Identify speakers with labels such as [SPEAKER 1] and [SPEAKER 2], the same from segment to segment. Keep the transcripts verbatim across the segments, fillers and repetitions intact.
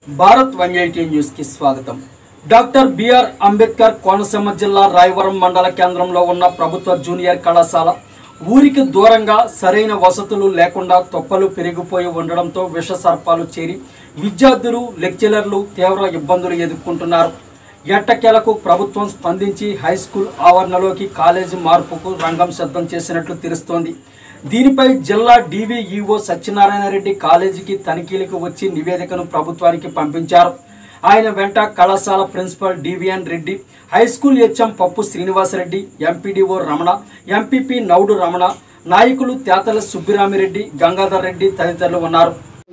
[SPEAKER 1] Bharat one eighty news కి స్వాగతం। Doctor BR Ambedkar Konaseema జిల్లా రాయవరం మండల కేంద్రంలో ఉన్న ప్రభుత్వ జూనియర్ కళాశాల ఊరికి దూరంగా సరైన వసతులు లేకుండా తొప్పలు పెరిగిపోయి ఉండడంతో విష సర్పాలు చేరి విద్యార్థులు లెక్చరర్లు తీవ్ర ఇబ్బందులు ఎదుర్కొంటున్నారు। ఎట్టకేలకు ప్రభుత్వం స్పందించి హై స్కూల్ ఆవరణలోకి కాలేజీ మార్పుకు రంగం సిద్ధం చేసినట్లు తెలుస్తోంది। దీనిపై జిల్లా డివిఈఓ సత్యనారాయణ రెడ్డి కాలేజీకి తనిఖీలకు వచ్చి నివేదికను ప్రభుత్వానికి పంపించారు। ఆయన వెంట కళాశాల principal DVN Reddy, high school HM Pappu Srinivasareddy, MPDO Ramana, MPP Naudu Ramana, నాయకులు తేతల సుబ్బిరామిరెడ్డి, గంగాధర్ రెడ్డి తదితరులు ఉన్నారు।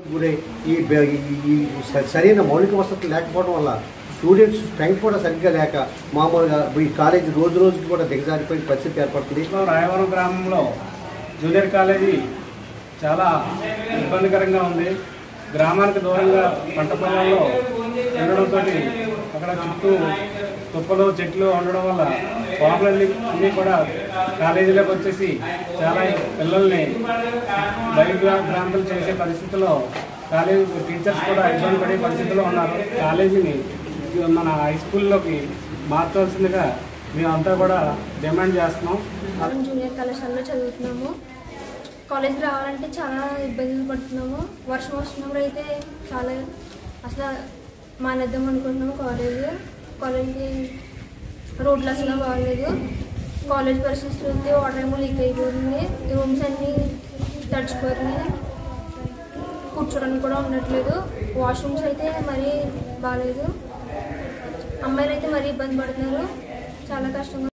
[SPEAKER 2] సరైన మౌలిక వసతులు లేకపోవడం వల్ల స్టూడెంట్స్ స్ట్రెంగ్త్ కూడా సరిగ్గా లేక మామూలుగా ఈ కాలేజీ రోజు రోజుకి కూడా దిగజారిపోయిన పరిస్థితి ఏర్పడుతుంది।
[SPEAKER 3] రాయవరం గ్రామంలో జూనియర్ కాలేజీ చాలా ఇబ్బందికరంగా ఉంది। గ్రామానికి దూరంగా పంట పొలాల్లో ఉండడంతో అక్కడ చుట్టూ తుప్పలు చెట్లు ఉండడం వల్ల పాములన్నీ అన్నీ కూడా కాలేజీలోకి వచ్చేసి చాలా పిల్లల్ని భయభ్రాంతులు చేసే పరిస్థితిలో కాలేజీ టీచర్స్ కూడా ఇబ్బంది పడే పరిస్థితిలో ఉన్నారు। కాలేజీని మన హై స్కూల్లోకి మార్చాల్సిందిగా మేమంతా కూడా డిమాండ్ చేస్తున్నాం।
[SPEAKER 4] జూనియర్ కళాశాలలో చదువుతున్నాము। కాలేజీకి రావాలంటే చాలా ఇబ్బందులు పడుతున్నాము। వర్షం వస్తున్నప్పుడు అయితే చాలా అసలు మానేద్దాం అనుకుంటున్నాము। కాలేజ్ కాలేజీ రోడ్లు అసలు బాగలేదు। కాలేజ్ పరిస్థితి చూస్తే వాటర్ ఏమో లీక్ అయిపోతుంది, రూమ్స్ అన్నీ తడిచిపోతున్నాయి, కూర్చోడానికి కూడా ఉండట్లేదు। వాష్రూమ్స్ అయితే మరీ బాగాలేదు, అమ్మాయిలు అయితే మరీ ఇబ్బంది పడుతున్నారు, చాలా కష్టంగా